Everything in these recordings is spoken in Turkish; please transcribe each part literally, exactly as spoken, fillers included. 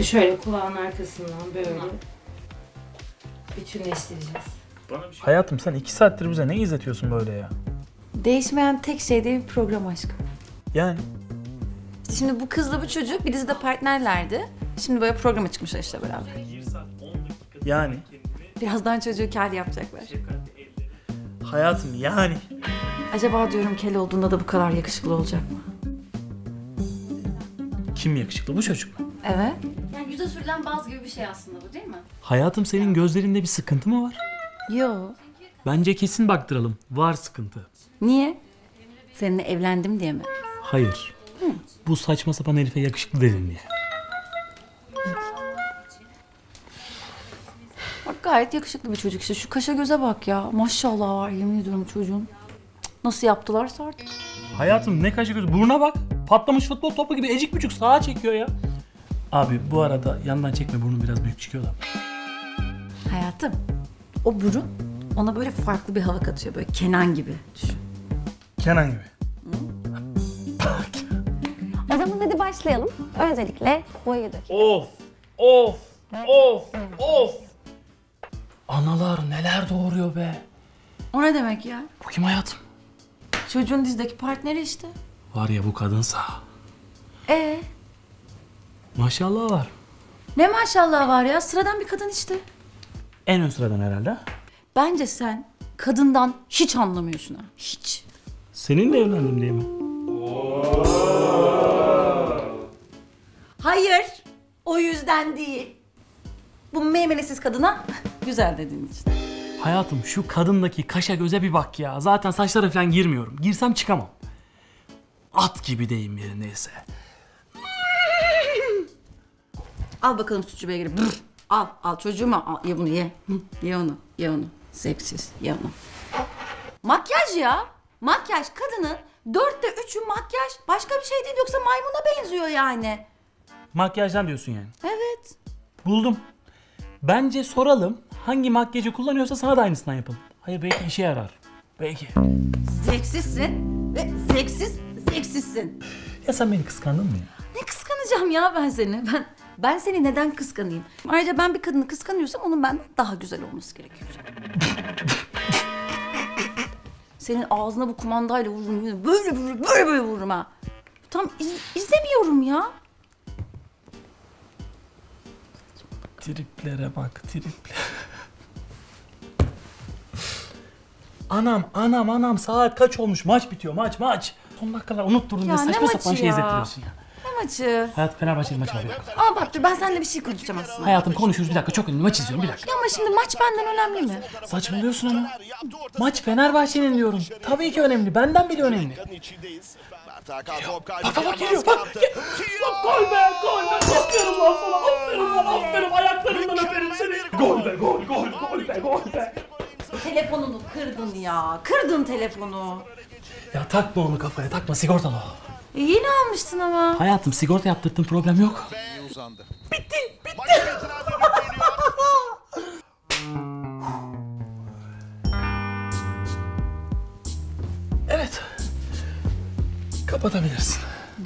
Şimdi şöyle kulağın arkasından böyle bütünleştireceğiz. Hayatım sen iki saattir bize ne izletiyorsun böyle ya? Değişmeyen tek şey de bir program aşkım. Yani? İşte şimdi bu kızla bu çocuk bir dizide partnerlerdi. Şimdi böyle programa çıkmışlar işte beraber. Yani? Birazdan çocuğu kel yapacaklar. Hayatım yani? Acaba diyorum kel olduğunda da bu kadar yakışıklı olacak mı? Kim yakışıklı, bu çocuk mu? Evet. Yani yüze sürülen baz gibi bir şey aslında bu, değil mi? Hayatım senin gözlerinde bir sıkıntı mı var? Yo. Bence kesin baktıralım. Var sıkıntı. Niye? Seninle evlendim diye mi? Hayır. Hı. Bu saçma sapan herife yakışıklı dedin diye. Bak gayet yakışıklı bir çocuk işte. Şu kaşa göze bak ya. Maşallah var yemin ediyorum çocuğun. Cık, nasıl yaptılarsa artık. Hayatım ne kaşı göz, buruna bak. Patlamış futbol topu gibi ecik bücük sağa çekiyor ya. Abi bu arada yandan çekme, burnun biraz büyük çıkıyor da. Hayatım, o burun ona böyle farklı bir hava katıyor. Böyle Kenan gibi düşün. Kenan gibi. O zaman hadi başlayalım. Öncelikle boyu dök. Of, of, of, of. Analar neler doğuruyor be. O ne demek ya? Bu kim hayatım? Çocuğun dizideki partneri işte. Var ya bu kadınsa. Ee, Maşallah var. ne maşallah var ya. Sıradan bir kadın işte. En ön sıradan herhalde. Bence sen kadından hiç anlamıyorsun ha. Hiç. Seninle evlendim diye mi? Hayır. O yüzden değil. Bu meymelesiz kadına güzel dediğin için. Hayatım şu kadındaki kaşa göze bir bak ya. Zaten saçlara falan girmiyorum. Girsem çıkamam. At gibi deyim yerindeyse. Al bakalım sütçü beygiri. Brr. Al, al çocuğuma al. Ye bunu ye. Hı, ye onu, ye onu. Zevksiz, ye onu. Makyaj ya. Makyaj kadının dörtte üçü makyaj. Başka bir şey değil yoksa maymuna benziyor yani. Makyajdan diyorsun yani. Evet. Buldum. Bence soralım. Hangi makyajı kullanıyorsa sana da aynısından yapalım. Hayır belki işe yarar. Belki. Zevksizsin ve zevksiz, zevksizsin. Ya sen beni kıskandın mı ya? Ne kıskanacağım ya ben seni? Ben ben seni neden kıskanayım? Ayrıca ben bir kadını kıskanıyorsam onun benden daha güzel olması gerekiyor. Senin ağzına bu kumandayla vururum. Böyle böyle böyle böyle vururum ha. Tam iz, izlemiyorum ya. Triplere bak, triplere. Anam, anam, anam saat kaç olmuş? Maç bitiyor, maç, maç. Son dakikalar unutturdun Ya diye ne saçma maçı sapan şey ya? izlettiriyorsun ya. Ne maçı? Hayat Fenerbahçe'nin maçı var. Aa bak dur ben seninle bir şey konuşacağım aslında. Hayatım konuşuyoruz bir dakika, çok önemli maç izliyorum bir dakika. Ya ama şimdi maç benden önemli mi? Saçmalıyorsun ama. Maç Fenerbahçe'nin diyorum. Tabii ki önemli, benden bile önemli. Bak bak bak geliyor bak. Bak gol be gol be. Aferin lan sana, aferin lan, aferin. Ayaklarından öperim seni. Gol be gol, gol, gol be, gol be. Telefonunu kırdın ya. Kırdın telefonu. Ya takma onu kafaya, takma, sigortalı o. E, yeni almıştın ama. Hayatım sigorta yaptırttım, problem yok. Uzandı. Bitti, bitti. Evet. Kapatabilirsin.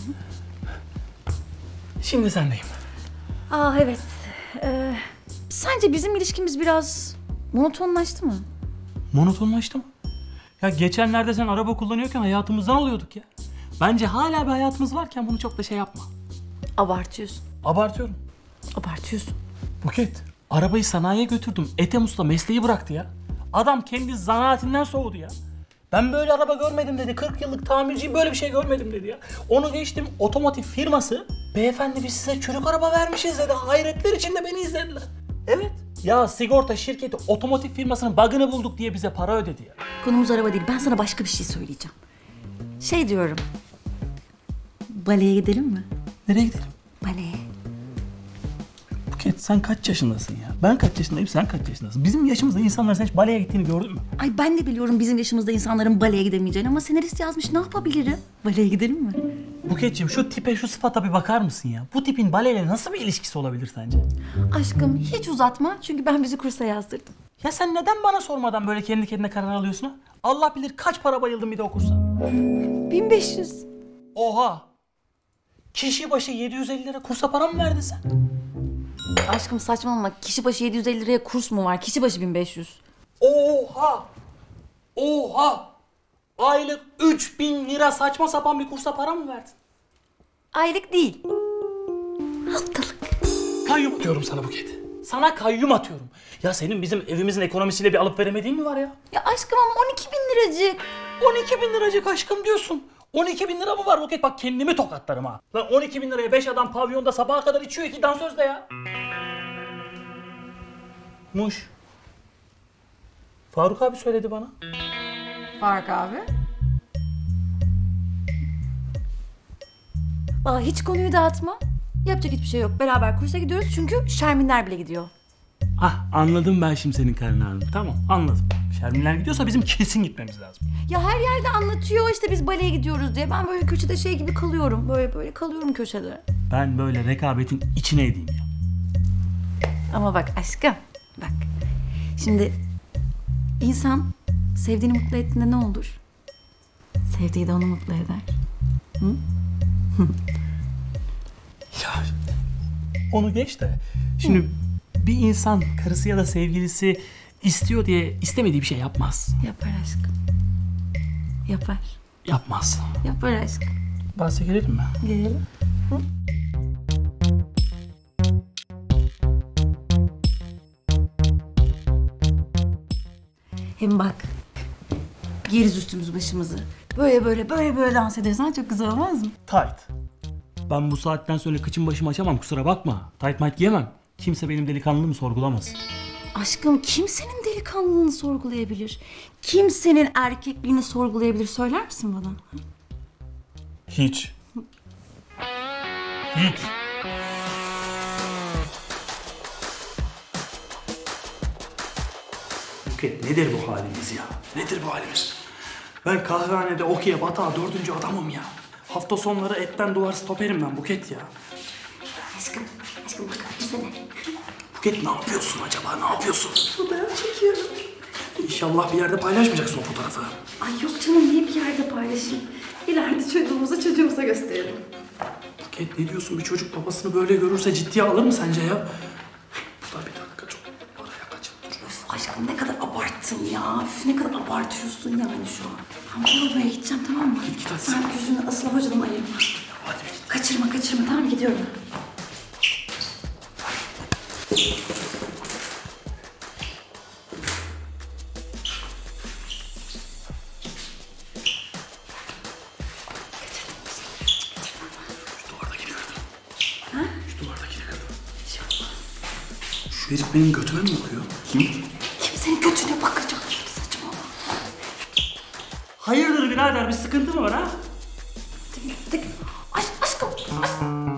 Şimdi sendeyim. Aa evet. Ee, sence bizim ilişkimiz biraz monotonlaştı mı? Monotonlaştı mı? Ya geçenlerde sen araba kullanıyorken hayatımızdan oluyorduk ya. Bence hala bir hayatımız varken bunu çok da şey yapma. Abartıyorsun. Abartıyorum. Abartıyorsun. Buket, arabayı sanayiye götürdüm. Ethem Usta mesleği bıraktı ya. Adam kendi zanaatinden soğudu ya. Ben böyle araba görmedim dedi. kırk yıllık tamirciyim, böyle bir şey görmedim dedi ya. Onu geçtim, otomotiv firması, beyefendi biz size çürük araba vermişiz dedi. Hayretler içinde beni izlediler. Evet. Ya sigorta şirketi otomotiv firmasının bug'ını bulduk diye bize para ödedi ya. Konumuz araba değil. Ben sana başka bir şey söyleyeceğim. Şey diyorum. Baleye gidelim mi? Nereye gidelim? Baleye. Buket sen kaç yaşındasın ya? Ben kaç yaşındayım, sen kaç yaşındasın? Bizim yaşımızda insanlar sen hiç baleye gittiğini gördün mü? Ay ben de biliyorum bizim yaşımızda insanların baleye gidemeyeceğini ama senarist yazmış, ne yapabilirim? Baleye gidelim mi? Buketciğim şu tipe, şu sıfata bir bakar mısın ya? Bu tipin baleyle nasıl bir ilişkisi olabilir sence? Aşkım hiç uzatma çünkü ben bizi kursa yazdırdım. Ya sen neden bana sormadan böyle kendi kendine karar alıyorsun ha? Allah bilir kaç para bayıldım bir de okursa. bin beş yüz. Oha! Kişi başı yedi yüz elli lira kursa para mı verdin sen? Aşkım saçmalama. Kişi başı yedi yüz elli liraya kurs mu var? Kişi başı bin beş yüz. Oha! Oha! Aylık üç bin lira saçma sapan bir kursa para mı verdin? Aylık değil. Haftalık. Kayyum atıyorum sana Buket. Sana kayyum atıyorum. Ya senin bizim evimizin ekonomisiyle bir alıp veremediğin mi var ya? Ya aşkım ama on iki bin liracık. on iki bin liracık aşkım diyorsun. on iki bin lira mı var Buket? Bak kendimi tokatlarım ha. Lan on iki bin liraya beş adam pavyonda sabaha kadar içiyor iki dansözde ya. Muş. Faruk abi söyledi bana. Fark abi. Aa, hiç konuyu dağıtma. Yapacak hiçbir şey yok. Beraber kursa gidiyoruz çünkü Şerminler bile gidiyor. Ah anladım ben şimdi senin karnını. Tamam anladım. Şerminler gidiyorsa bizim kesin gitmemiz lazım. Ya her yerde anlatıyor işte biz baleye gidiyoruz diye. Ben böyle köşede şey gibi kalıyorum. Böyle böyle kalıyorum köşede. Ben böyle rekabetin içine edeyim ya. Ama bak aşkım, bak. Şimdi insan sevdiğini mutlu ettiğinde ne olur? Sevdiği de onu mutlu eder. Hı? Ya onu geç de. Şimdi Hı. bir insan karısı ya da sevgilisi istiyor diye istemediği bir şey yapmaz. Yapar aşkım. Yapar. Yapmaz. Yapar aşkım. Bahse girelim mi? Gelelim. Hı? Hem bak. Giyeriz üstümüzü başımızı. Böyle böyle böyle böyle dans ederiz. Ha, çok güzel olmaz mı? Tight. Ben bu saatten sonra kıçım başımı açamam kusura bakma. Tight might giyemem. Kimse benim delikanlılığımı sorgulamaz. Aşkım kim senin delikanlılığını sorgulayabilir? Kim senin erkekliğini sorgulayabilir? Söyler misin bana? Hiç. Hiç. Buket nedir bu halimiz ya? Nedir bu halimiz? Ben kahvehanede okey'e batağa dördüncü adamım ya. Hafta sonları etten duvar stoperim ben Buket ya. Aşkım, aşkım bakar mısın? Buket ne yapıyorsun acaba? Ne yapıyorsun? Fotoğraf çekiyorum. İnşallah bir yerde paylaşmayacaksın o fotoğrafı. Ay yok canım niye bir yerde paylaşayım? İleride çocuğumuza çocuğumuza gösterelim. Buket ne diyorsun? Bir çocuk babasını böyle görürse ciddiye alır mı sence ya? Bu da bir dakika çok paraya kaçıp duruyor. Aşkım ne kadar abarttın ya. Üf, ne kadar abartıyorsun yani şu an. Ben Bornova'ya gideceğim tamam mı? Git git hadi. Sen gözünü asıl hocadan ayırma. Hadi bir git. Kaçırma kaçırma tamam gidiyorum. Şu duvardakini kırdım. Ha? Şu duvardakini kırdım. Şu herif benim götüme mi bakıyor? Kim? Kim senin götüne bakacak? Saçmalama. Hayırdır birader bir sıkıntı mı var ha? Tek, aşk, aşkım, aşkım.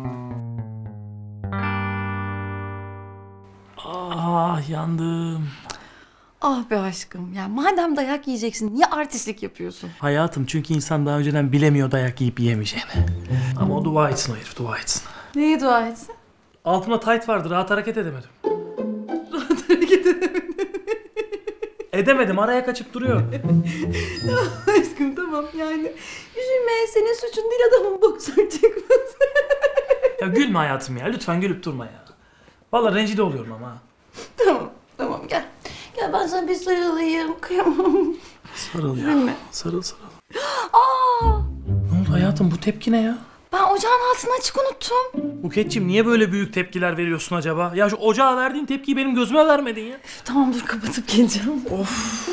Ah yandım. Ah be aşkım. Ya madem dayak yiyeceksin niye artistlik yapıyorsun? Hayatım çünkü insan daha önceden bilemiyor dayak yiyip yiyemeyeceğini. Ama o dua etsin o herif dua etsin. Neye dua etsin? Altımda tight vardı rahat hareket edemedim. Rahat hareket edemedim. Edemedim araya kaçıp duruyor. Aşkım tamam yani. Üzülme senin suçun değil adamın boksör çıkması. Ya gülme hayatım ya lütfen gülüp durma ya. Vallahi rencide oluyorum ama. Tamam tamam gel. Gel ben sana bir sarılayım kıyamam. Sarıl ya. Üzülme. Sarıl sarıl. Aa, Ne oldu hayatım bu tepki ne ya? ben ocağın altını açık unuttum. Buketciğim niye böyle büyük tepkiler veriyorsun acaba? Ya şu ocağa verdiğin tepkiyi benim gözüme vermedin ya. Üf, tamam dur kapatıp geleceğim. Of.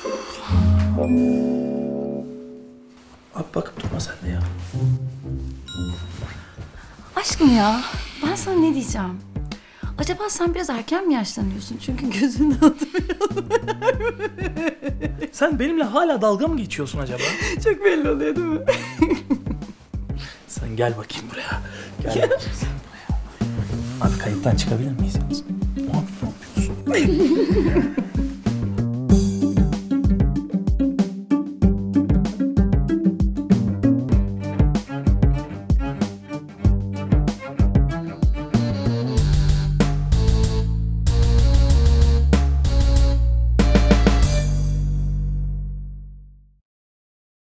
Abi bakıp durma sen de ya. Aşkım ya ben sana ne diyeceğim? Acaba sen biraz erken mi yaşlanıyorsun? Çünkü gözünün altı Sen benimle hala dalga mı geçiyorsun acaba? çok belli oluyor değil mi? Sen gel bakayım buraya. Gel bakayım sen buraya. Abi kayıttan çıkabilir miyiz yalnız? Abi ne yapıyorsun?